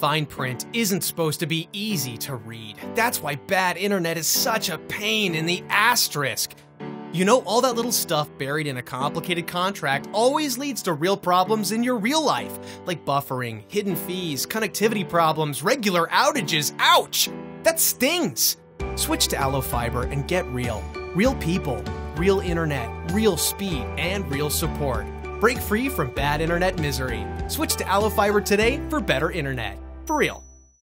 Fine print isn't supposed to be easy to read. That's why bad internet is such a pain in the asterisk. You know, all that little stuff buried in a complicated contract always leads to real problems in your real life, like buffering, hidden fees, connectivity problems, regular outages. Ouch! That stings! Switch to ALLO Fiber and get real. Real people, real internet, real speed, and real support. Break free from bad internet misery. Switch to ALLO Fiber today for better internet. For real.